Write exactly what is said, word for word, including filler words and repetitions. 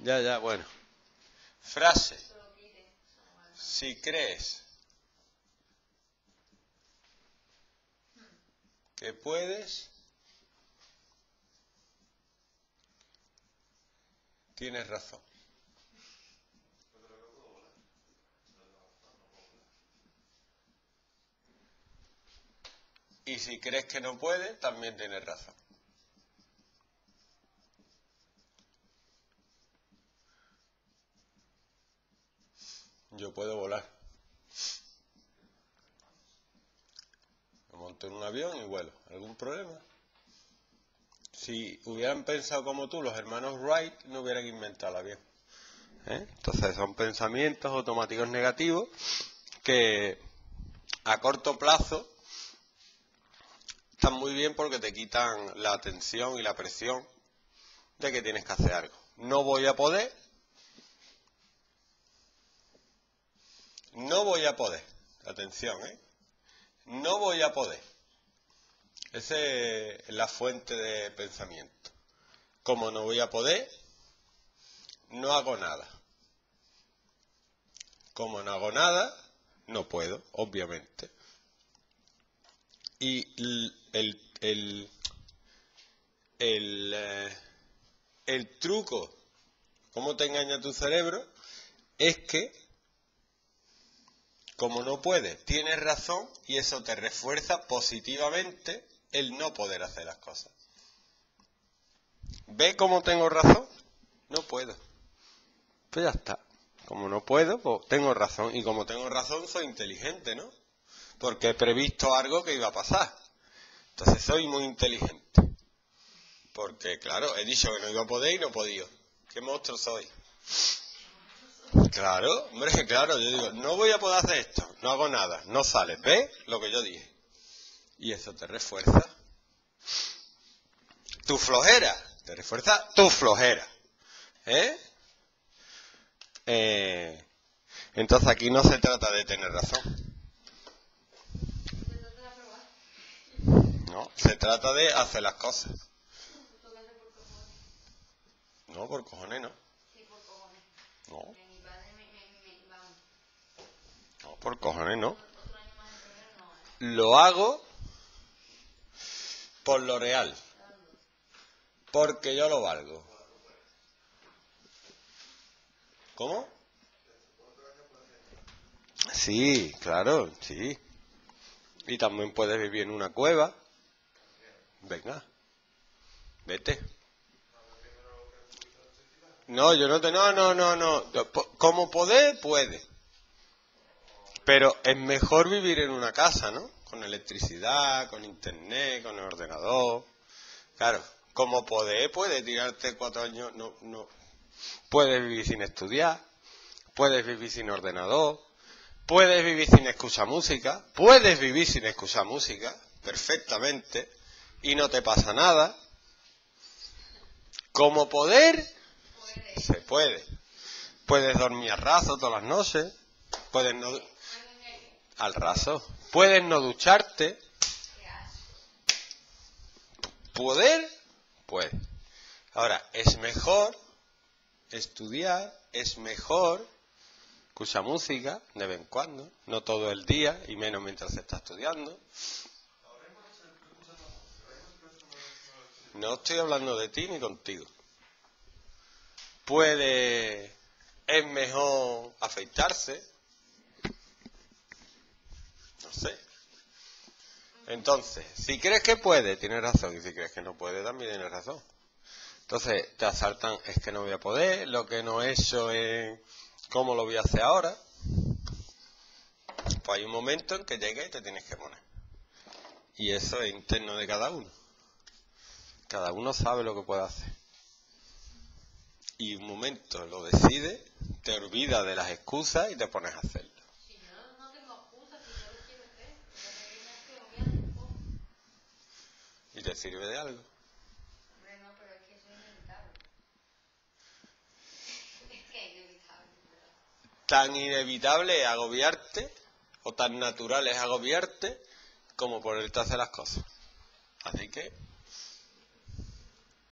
Ya, ya, bueno. Frase. Si crees que puedes, tienes razón. Y si crees que no puedes, también tienes razón. Yo puedo volar. Me monto en un avión y vuelo. ¿Algún problema? Si hubieran pensado como tú, los hermanos Wright no hubieran inventado el avión. ¿Eh? Entonces son pensamientos automáticos negativos que a corto plazo están muy bien porque te quitan la atención y la presión de que tienes que hacer algo. No voy a poder. No voy a poder. Atención, ¿eh? No voy a poder. Esa es la fuente de pensamiento. Como no voy a poder, no hago nada. Como no hago nada, no puedo, obviamente. Y el, el, el, el, eh, el truco, cómo te engaña tu cerebro, es que como no puedes, tienes razón y eso te refuerza positivamente el no poder hacer las cosas. ¿Ve cómo tengo razón? No puedo. Pues ya está. Como no puedo, pues tengo razón. Y como tengo razón, soy inteligente, ¿no? Porque he previsto algo que iba a pasar. Entonces soy muy inteligente. Porque, claro, he dicho que no iba a poder y no he podido. ¿Qué monstruo soy? Claro, hombre, claro, yo digo, no voy a poder hacer esto, no hago nada, no sale, ¿ves lo que yo dije? Y eso te refuerza tu flojera, te refuerza tu flojera, ¿eh? eh entonces aquí no se trata de tener razón. No, se trata de hacer las cosas. No, por cojones no. No. No, por cojones no. Lo hago por lo real. Porque yo lo valgo. ¿Cómo? Sí, claro, sí. Y también puedes vivir en una cueva. Venga, vete. No, yo no te... No, no, no, no. Como poder, puede. Pero es mejor vivir en una casa, ¿no? Con electricidad, con internet, con el ordenador. Claro, como poder, puede tirarte cuatro años, no, no. Puedes vivir sin estudiar, puedes vivir sin ordenador, puedes vivir sin escuchar música, puedes vivir sin escuchar música, perfectamente, y no te pasa nada. Como poder, se puede. Puedes dormir al raso todas las noches, puedes no... Al raso. Puedes no ducharte. Poder, puede. Ahora, es mejor estudiar, es mejor escuchar música de vez en cuando, no todo el día y menos mientras se está estudiando. No estoy hablando de ti ni contigo. Puede, es mejor afeitarse. No sé. Entonces, si crees que puede, tienes razón. Y si crees que no puede, también tienes razón. Entonces, te asaltan, es que no voy a poder, lo que no he hecho es cómo lo voy a hacer ahora. Pues hay un momento en que llegue y te tienes que poner. Y eso es interno de cada uno. Cada uno sabe lo que puede hacer. Y un momento lo decide, te olvidas de las excusas y te pones a hacerlo. Si yo no tengo excusas, si yo lo quiero hacer, lo que viene es que lo voy a hacer. ¿Y te sirve de algo? Hombre, no, pero es que eso es inevitable. Es que es inevitable, ¿verdad? Tan inevitable es agobiarte, o tan natural es agobiarte, como ponerte a hacer las cosas. Así que